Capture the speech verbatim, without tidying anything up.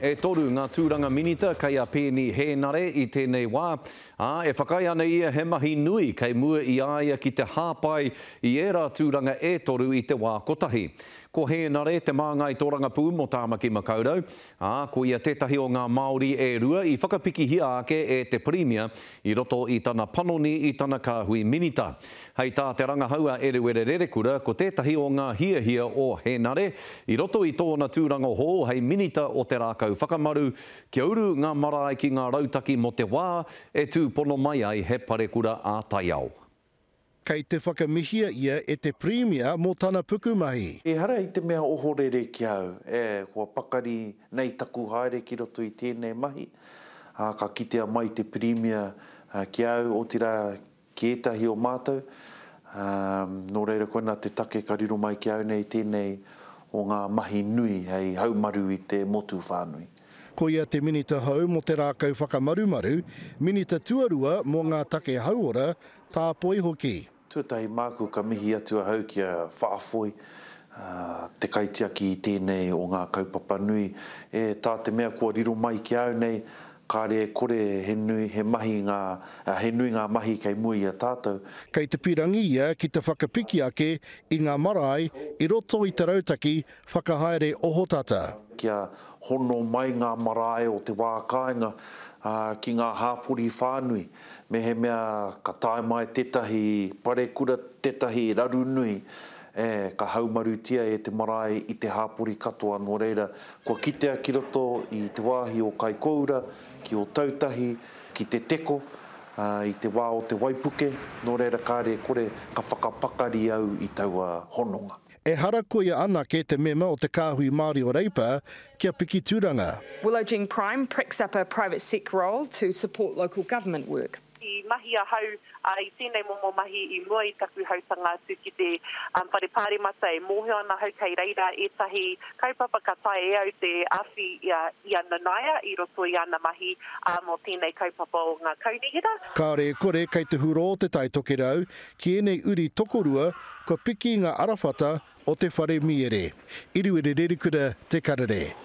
E toru ngā tūranga minita kei a Peeni Henare I tēnei wā. A, e whakai ana ia he mahi nui kei mua I aia ki te hāpai I era tūranga e toru I te wā kotahi. Ko Henare te māngai tōranga pū mo Tāmaki Makaurau. A, ko ia tētahi o ngā Māori e rua I whakapiki hia ake e te Premier I roto I tana panoni I tana kāhui minita. Hei tā te rangahaua Eruera Rerekura ko tētahi o ngā hia hia o Henare I roto I tōna tūranga hō hei minita o te rākau whakamaru ki auru ngā marae ki ngā rautaki mo te wā e tūpono mai ai he parekura a Taiao. Kei te whakamihia ia e te Premier mō tana pukumahi. E hara I te mea ohorere ki au, e kua pakari nei taku haere ki roto I tēnei mahi. A, ka kitea mai te Premier a, ki au o tira ki etahi o mātou. Um, nō reira koina te take ka riro mai ki au nei tēnei o ngā mahi nui hei haumaru I te motu whānui. Ko ia te minita hau mo te rākau whakamarumaru, minita tuarua mō ngā take hauora tāpoi hoki. Tuatahi māku ka mihi atua hau ki a whaafoi, uh, te kaitiaki I tēnei o ngā kaupapa nui. E tā te mea kua riro mai ki au nei, Karere kore he nui, he mahi ngā, uh, he nui ngā mahi kei mua I a tātou. Kei te pirangi ia ki te whakapiki ake I ngā marae I roto I te rautaki whakahaere ohotata. Kia hono mai ngā marae o te wā kāinga uh, ki ngā hāpori whānui. Me he mea ka tae mai tētahi parekura, tētahi raru nui. E, ka haumarutia e te marae I te hāpori katoa nō reira. Kua kitea ki roto I te wāhi o Kaikoura, ki o Tautahi, ki te Teko, uh, I te wā o te Waipuke. Nō reira kāre kore ka whakapakari au I taua hononga. E harakoia ana ke te mema o te kāhui Māori o Reipa kia piki tūranga. Willow-Jean Prime picks up a private sec role to support local government work. I mahi a hau uh, I tēnei momo mahi I mua I taku hautanga atu ki te um, parepare mata e mōhio ana hau kei reira e tahi kaupapa ka tae e au te awhi I a, I a nanaia I roto I ana mahi um, o tēnei kaupapa o ngā kaunihira. Kāre kore kei te huro o te taitoke rau ki enei uri tokorua ko piki ngā arawhata o te whare miere. Eruera Rerekura te Karere.